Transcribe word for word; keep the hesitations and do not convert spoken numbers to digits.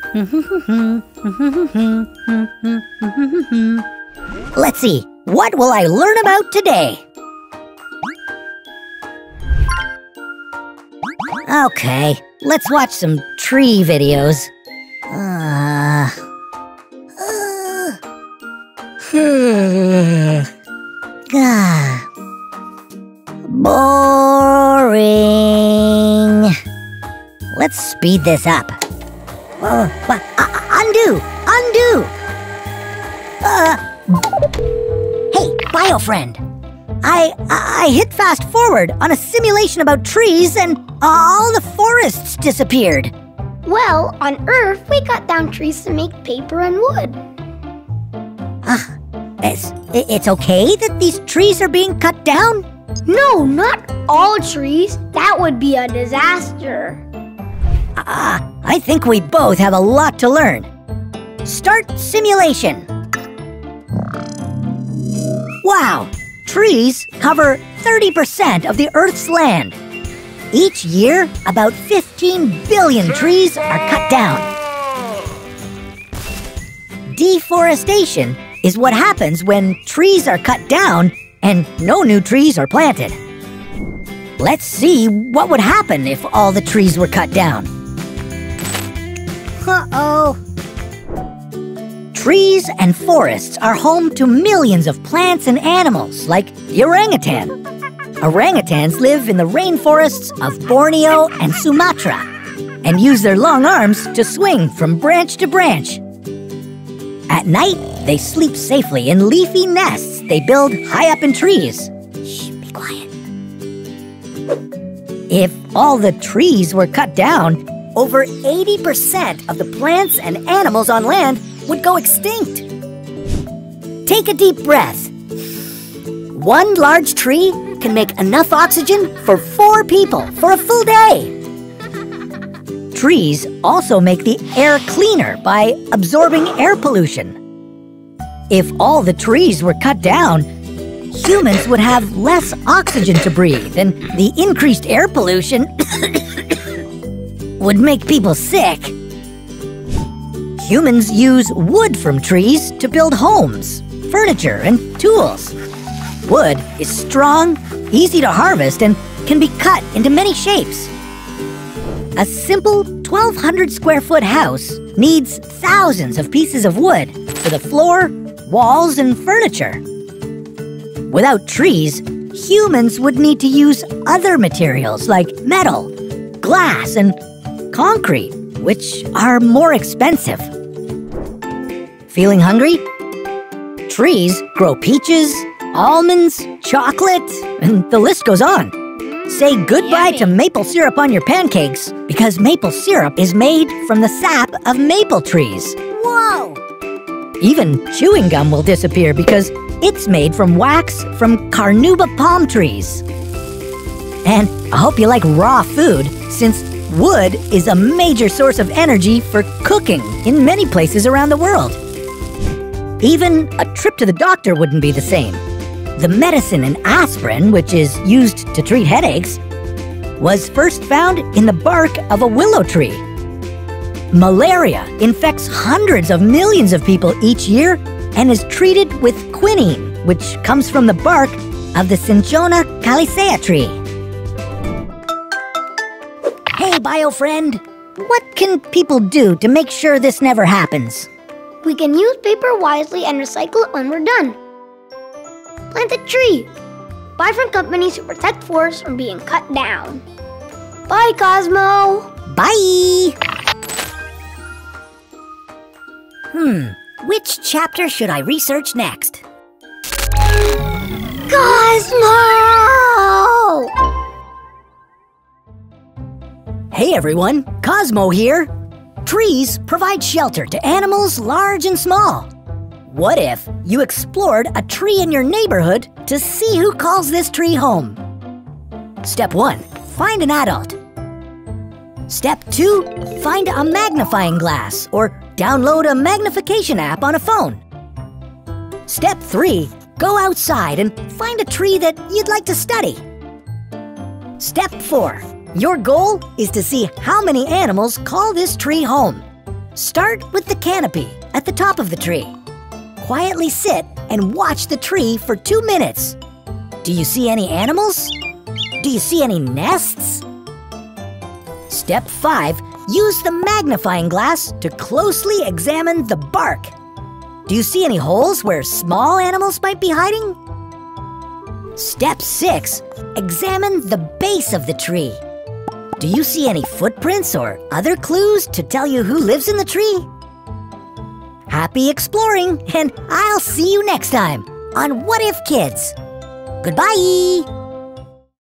Let's see, what will I learn about today? Okay, let's watch some tree videos. Uh... uh... Boring. Let's speed this up. Uh, uh, undo! Undo! Uh, hey, Geo-friend. I, I hit fast forward on a simulation about trees and all the forests disappeared. Well, on Earth, we cut down trees to make paper and wood. Uh, it's, it's okay that these trees are being cut down? No, not all trees. That would be a disaster. Ah, uh, I think we both have a lot to learn. Start simulation. Wow, trees cover thirty percent of the Earth's land. Each year, about fifteen billion trees are cut down. Deforestation is what happens when trees are cut down and no new trees are planted. Let's see what would happen if all the trees were cut down. Uh-oh. Trees and forests are home to millions of plants and animals, like the orangutan. Orangutans live in the rainforests of Borneo and Sumatra and use their long arms to swing from branch to branch. At night, they sleep safely in leafy nests they build high up in trees. Shh, be quiet. If all the trees were cut down, over eighty percent of the plants and animals on land would go extinct. Take a deep breath. One large tree can make enough oxygen for four people for a full day. Trees also make the air cleaner by absorbing air pollution. If all the trees were cut down, humans would have less oxygen to breathe, and the increased air pollution would make people sick. Humans use wood from trees to build homes, furniture, and tools. Wood is strong, easy to harvest, and can be cut into many shapes. A simple twelve hundred square foot house needs thousands of pieces of wood for the floor, walls, and furniture. Without trees, humans would need to use other materials like metal, glass, and concrete, which are more expensive. Feeling hungry? Trees grow peaches, almonds, chocolate, and the list goes on. Say goodbye to maple syrup on your pancakes because maple syrup is made from the sap of maple trees. Whoa! Even chewing gum will disappear because it's made from wax from carnauba palm trees. And I hope you like raw food, since wood is a major source of energy for cooking in many places around the world. Even a trip to the doctor wouldn't be the same. The medicine in aspirin, which is used to treat headaches, was first found in the bark of a willow tree. Malaria infects hundreds of millions of people each year and is treated with quinine, which comes from the bark of the Cinchona calicea tree. Hey, Geo-friend, what can people do to make sure this never happens? We can use paper wisely and recycle it when we're done. Plant a tree. Buy from companies who protect forests from being cut down. Bye, Cosmo. Bye. Hmm, which chapter should I research next? Cosmo! Hey everyone, Cosmo here. Trees provide shelter to animals large and small. What if you explored a tree in your neighborhood to see who calls this tree home? Step one, find an adult. Step two, find a magnifying glass or download a magnification app on a phone. Step three, go outside and find a tree that you'd like to study. Step four, your goal is to see how many animals call this tree home. Start with the canopy at the top of the tree. Quietly sit and watch the tree for two minutes. Do you see any animals? Do you see any nests? Step five, use the magnifying glass to closely examine the bark. Do you see any holes where small animals might be hiding? Step six, examine the base of the tree. Do you see any footprints or other clues to tell you who lives in the tree? Happy exploring, and I'll see you next time on What If Kids. Goodbye!